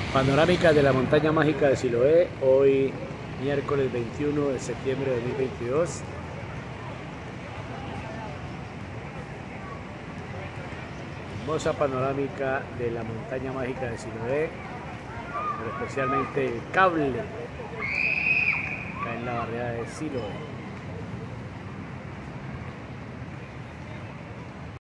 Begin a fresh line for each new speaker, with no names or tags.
Panorámica de la montaña mágica de Siloé, hoy miércoles 21 de septiembre de 2022. Hermosa panorámica de la montaña mágica de Siloé, pero especialmente el cable acá en la barriada de Siloé.